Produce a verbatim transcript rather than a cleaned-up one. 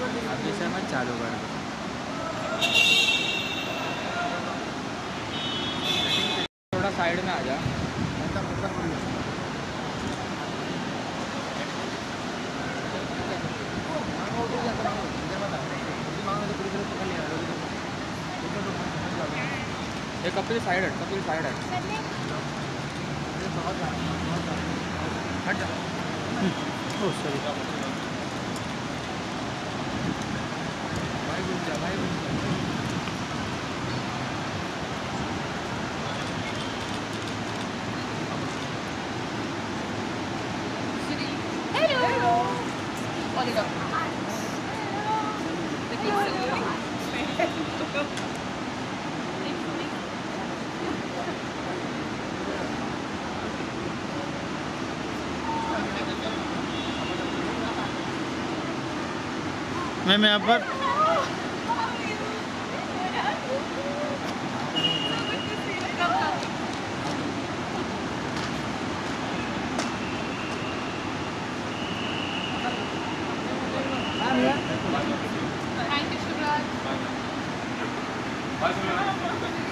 अभी से मैं चालू कर दूँ। थोड़ा साइड में आ जा। ये कपिल साइड है, कपिल साइड है। हट जा। Oh sorry. भाई रुक जा, भाई रुक जा। हेलो हेलो ओलिगा मैं मैं यहाँ पर थैंक यू शुभराज।